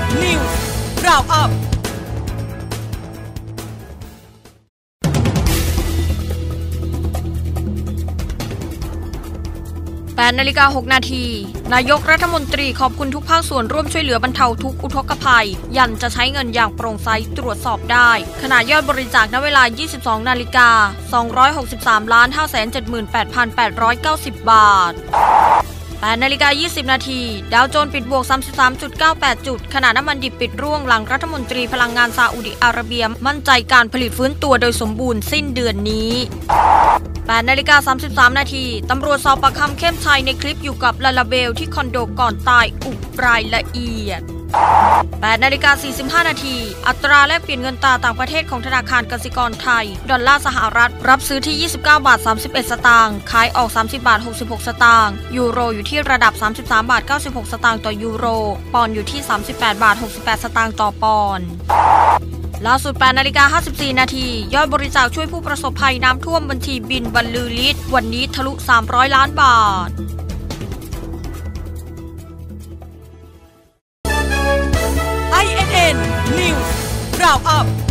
News Roundup8:06 นาทีนายกรัฐมนตรีขอบคุณทุกภาคส่วนร่วมช่วยเหลือบรรเทาทุกอุทกภัยยันจะใช้เงินอย่างโปร่งใสตรวจสอบได้ขณะยอดบริจาคณเวลา 22 นาฬิกา 263,578,890 บาท8:20 นาทีดาวโจนส์ปิดบวก 33.98 จุดขณะน้ำมันดิบปิดร่วงหลังรัฐมนตรีพลังงานซาอุดิอาระเบียมั่นใจการผลิตฟื้นตัวโดยสมบูรณ์สิ้นเดือนนี้8:33 นาทีตำรวจสอบปากคำเข้มชัยในคลิปอยู่กับลาลาเบลที่คอนโดก่อนตายอุบรายละเอียด8:45 นาทีอัตราแลกเปลี่ยนเงินตราต่างประเทศของธนาคารกสิกรไทยดอลลาร์สหรัฐรับซื้อที่ 29 บาท 31 สตางค์ขายออก 30 บาท 66 สตางค์ยูโรอยู่ที่ระดับ 33 บาท 96 สตางค์ต่อยูโรปอนด์อยู่ที่ 38 บาท 68 สตางค์ต่อปอนด์ล่าสุด8:54 นาทียอดบริจาคช่วยผู้ประสบภัยน้ำท่วมบัญชีบินบรรลือฤทธิ์วันนี้ทะลุ 300 ล้านบาทINN News Roundup